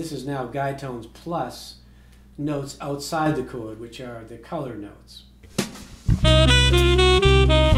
this is now guide tones plus notes outside the chord, which are the color notes.